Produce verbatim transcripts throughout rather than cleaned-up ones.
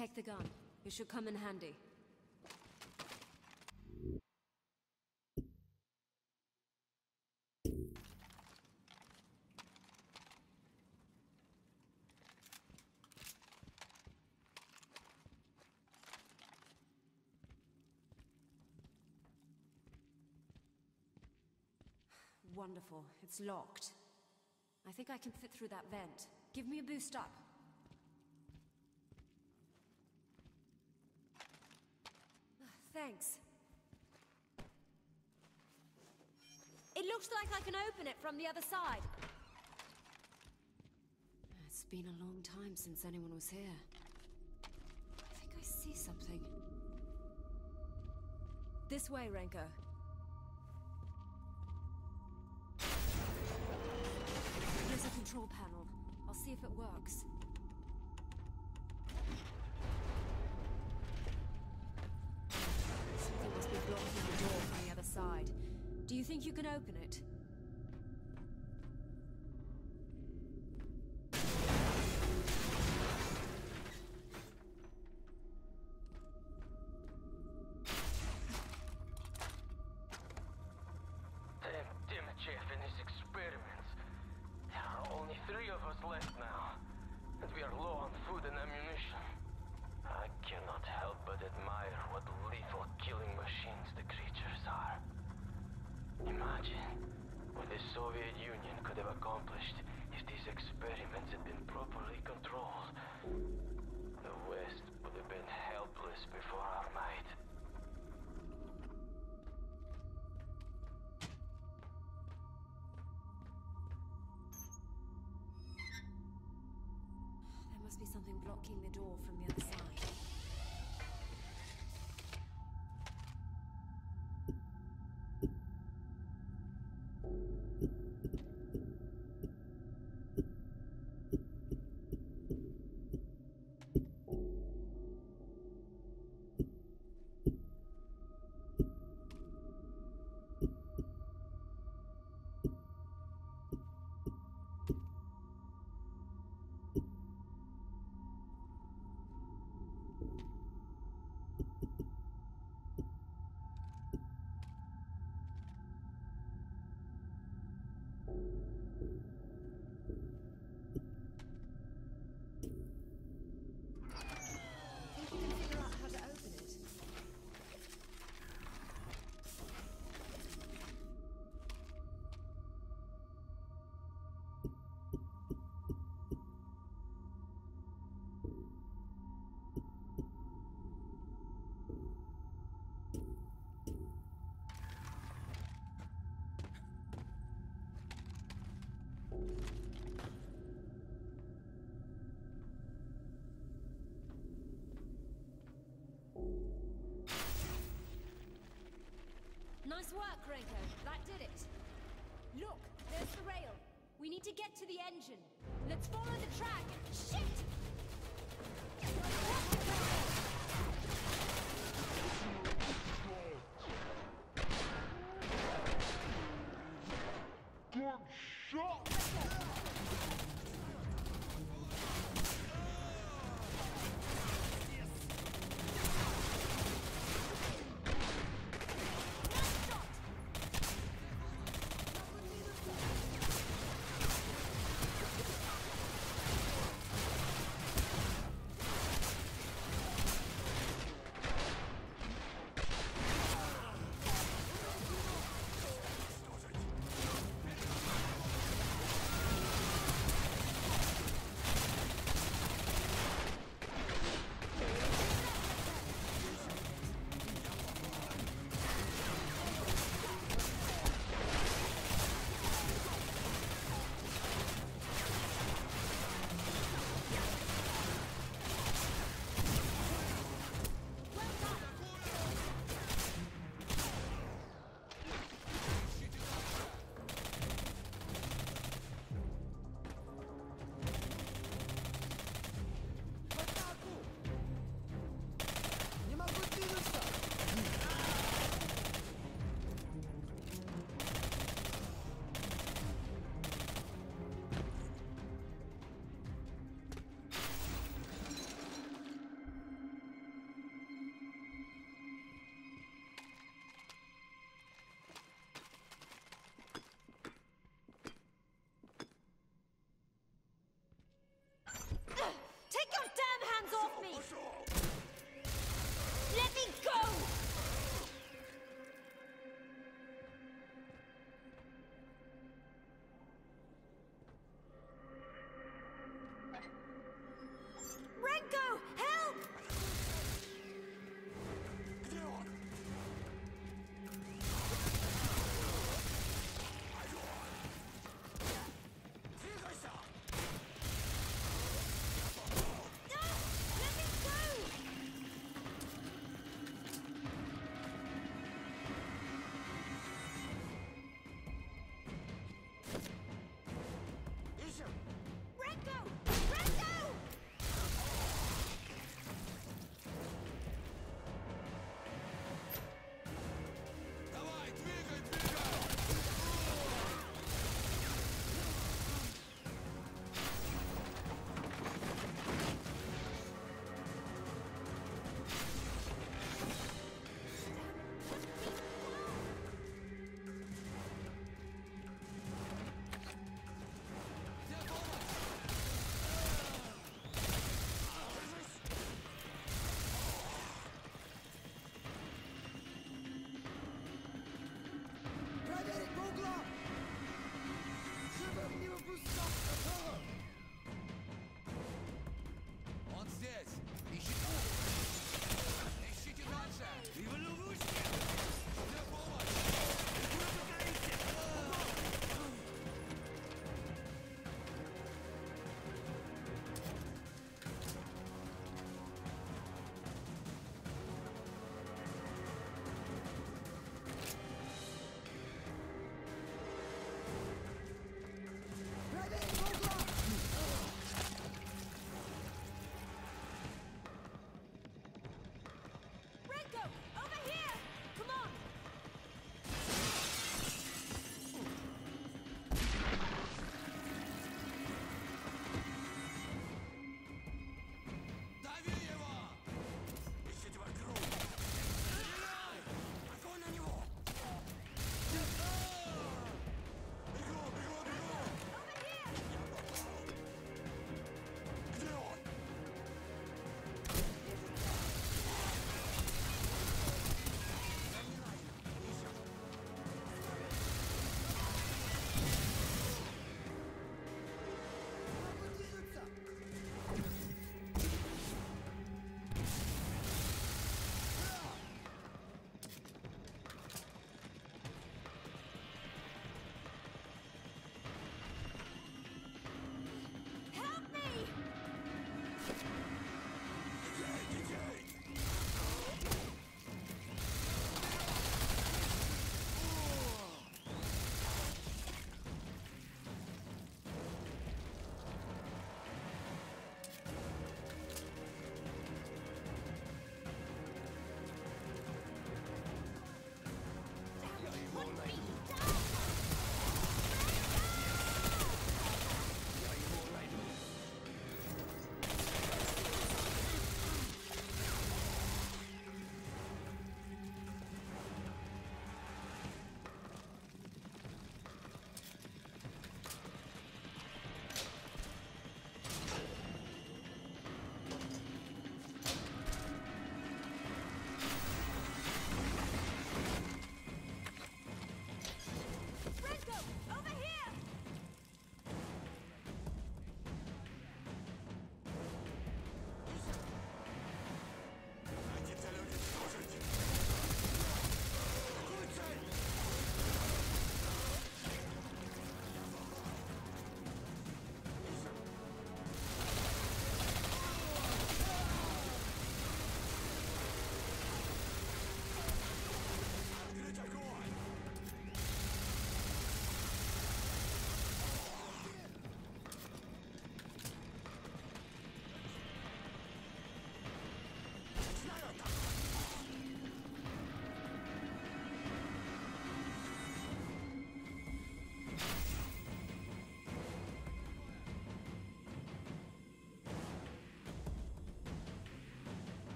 Take the gun. It should come in handy. Wonderful. It's locked. I think I can fit through that vent. Give me a boost up. Thanks. It looks like I can open it from the other side. It's been a long time since anyone was here. I think I see something. This way, Renko. There's a control panel. I'll see if it works. Something must be blocking the door from the other side. Do you think you can open it? Chef and his experiments. There are only three of us left now, and we are low on food and ammunition. I cannot help but admire what lethal killing machines the creatures are. Imagine what the Soviet Union could have accomplished if these experiments had been properly controlled. The West would have been helpless before our might. Must be something blocking the door from the other side. Nice work, Renko. That did it. Look, there's the rail. We need to get to the engine. Let's follow the track. Shit! Good shot!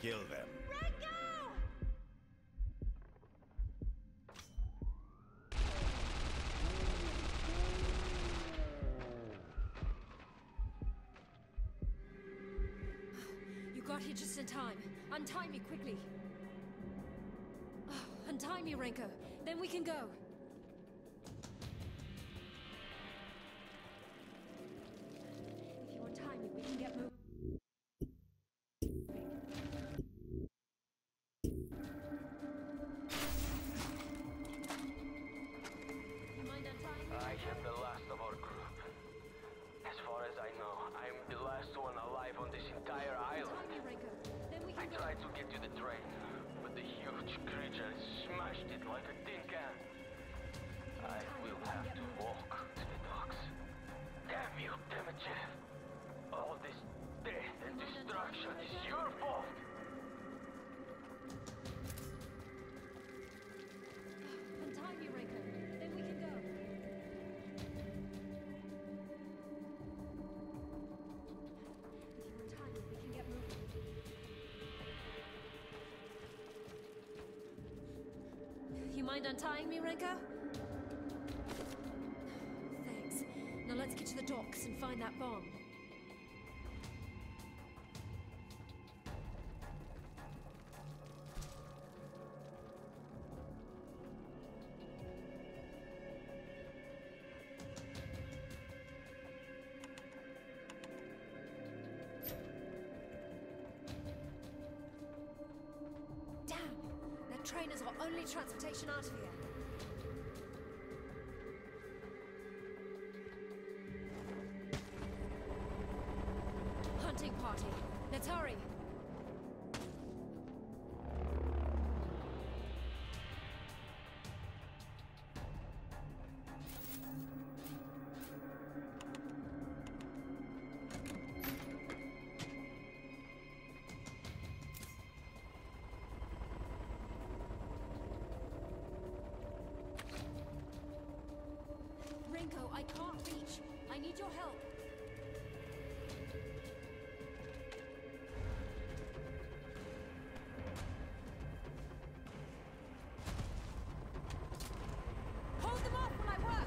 kill them. You got here just in time. Untie me quickly. Oh, untie me, Renko. Then we can go. If you untie me, we can get moving. You mind untying me? I am the last of our group. As far as I know, I am the last one alive on this entire island. Untie me, Renko. Then we I can go. tried to get to the train, but the huge creature smashed it like a tin can. I will have to walk to the docks. Damn you, Demichev! All this death and destruction is your fault! Untie me, Renko. Then we can go. If you untie me, we can get moving. You mind untying me, Renko? Thanks. Now let's get to the docks and find that bomb. Damn! That train is our only transportation out of here. Hunting party. Let's hurry. Renko, I can't reach. I need your help. Hold them off while I work!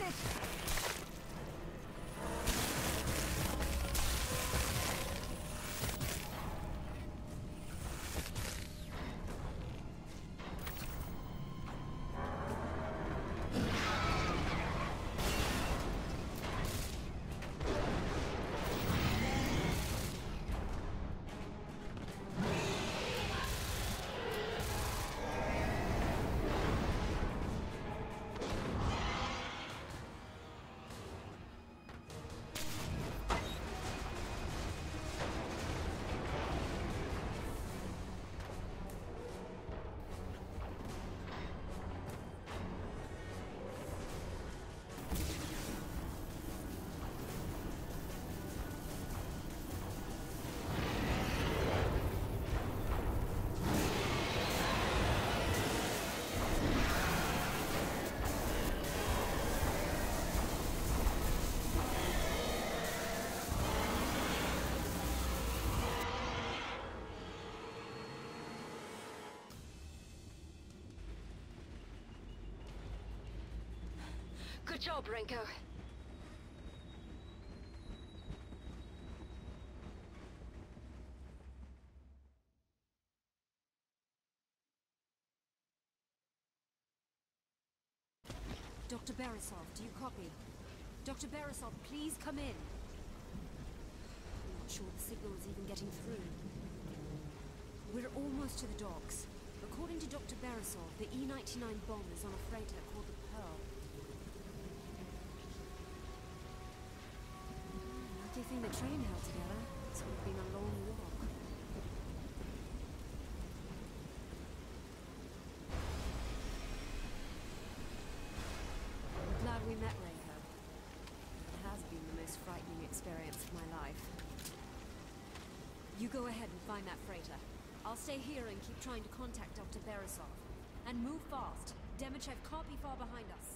it! Good job, Renko. Doctor Beresov, do you copy? Doctor Beresov, please come in. I'm not sure the signal is even getting through. We're almost to the docks. According to Doctor Beresov, the E ninety-nine bomb is on a freighter called the Pearl. Lucky thing the train held together. It's would have been a long walk. I'm glad we met, Renko. It has been the most frightening experience of my life. You go ahead and find that freighter. I'll stay here and keep trying to contact Doctor Beresov. And move fast. Demichev can't be far behind us.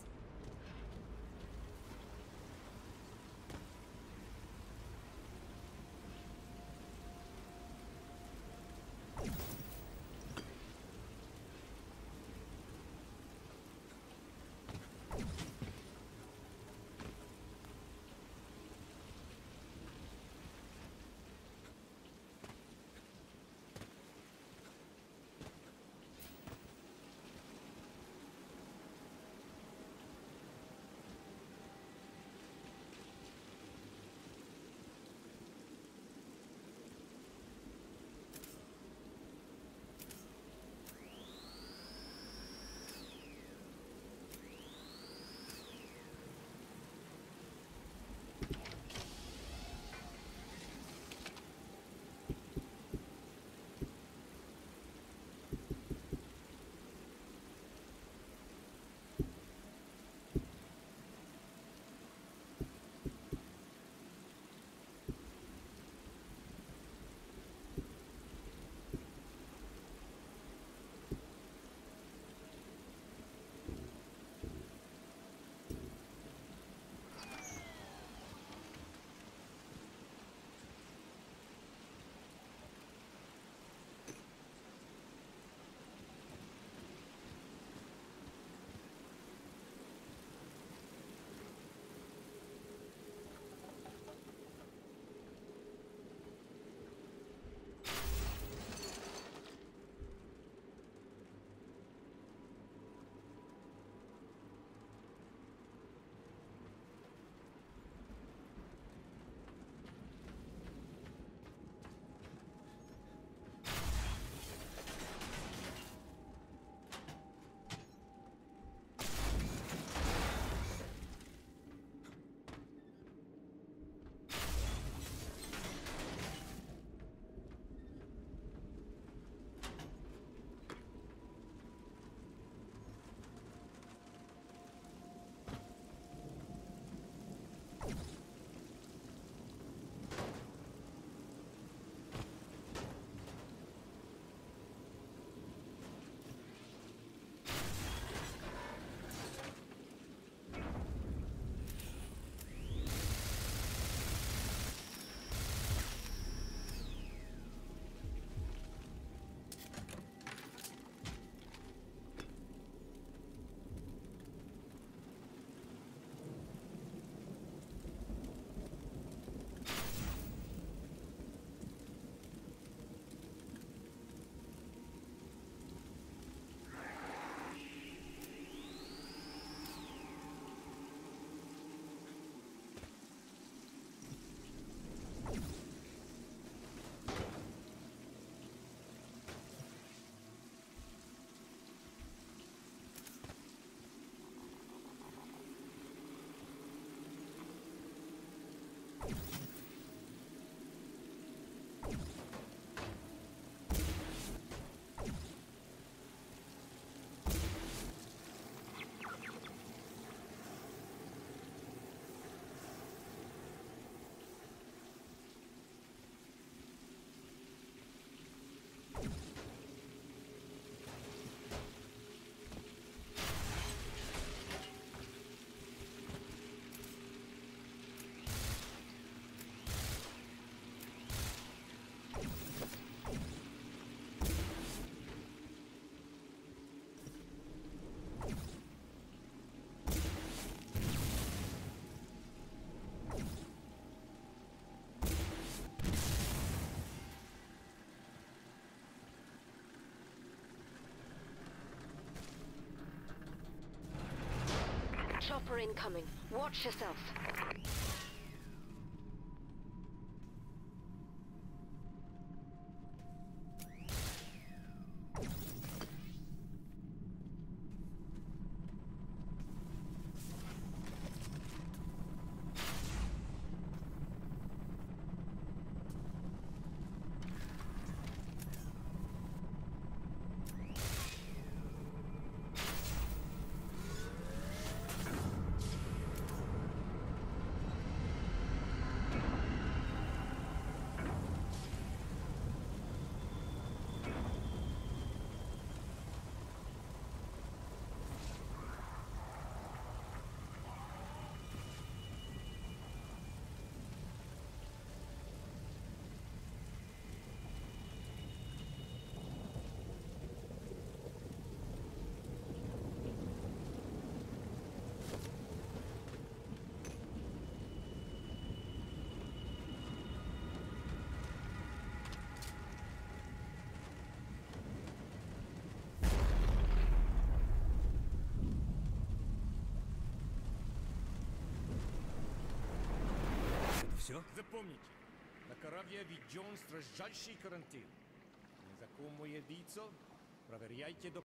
Chopper incoming. Watch yourself. Все? Запомните, на корабле введен строжайший карантин. Незнакомое лицо проверяйте до